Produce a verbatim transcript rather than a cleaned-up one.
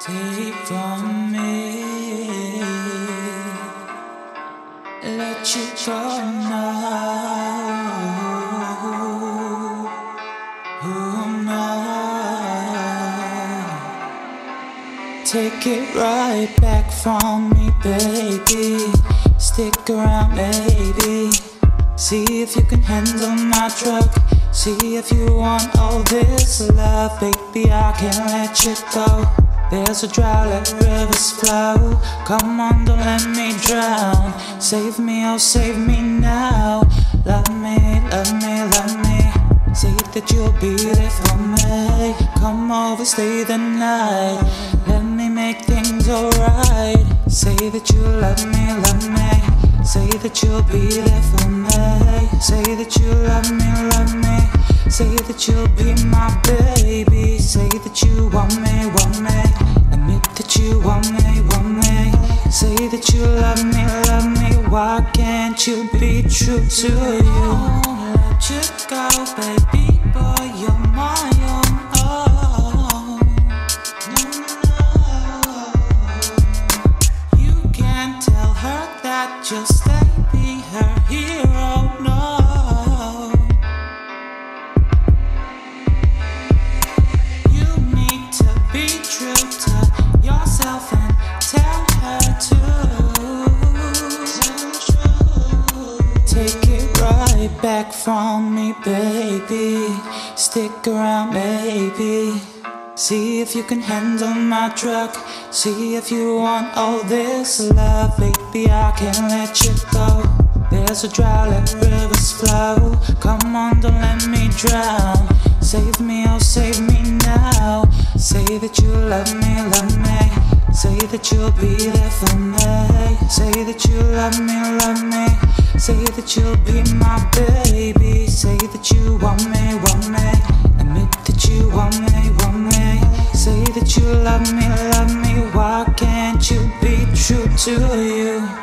Take from me, let you go now. Oh no, take it right back from me, baby. Stick around, baby. See if you can handle my truck. See if you want all this love, baby. I can't let you go. There's a drought, let rivers flow. Come on, don't let me drown. Save me, oh save me now. Love me, love me, love me. Say that you'll be there for me. Come over, stay the night. Let me make things alright. Say that you love me, love me. Say that you'll be there for me. Say that you love me, love me. Say that you'll be my baby. Say that you want me, want me. Admit that you want me, want me. Say that you love me, love me. Why can't you be true to you? I won't let you go, baby boy, you're my own. Oh, no, no. You can't tell her that you'll stay, be her hero, no. Be true to yourself and tell her to. Take it right back from me, baby. Stick around, baby. See if you can handle my truck. See if you want all this love, baby. I can't let you go. There's a drought, let rivers flow. Come on, don't let me drown. Save me, oh save me now. Say that you love me, love me. Say that you'll be there for me. Say that you love me, love me. Say that you'll be my baby. Say that you want me, want me. Admit that you want me, want me. Say that you love me, love me. Why can't you be true to you?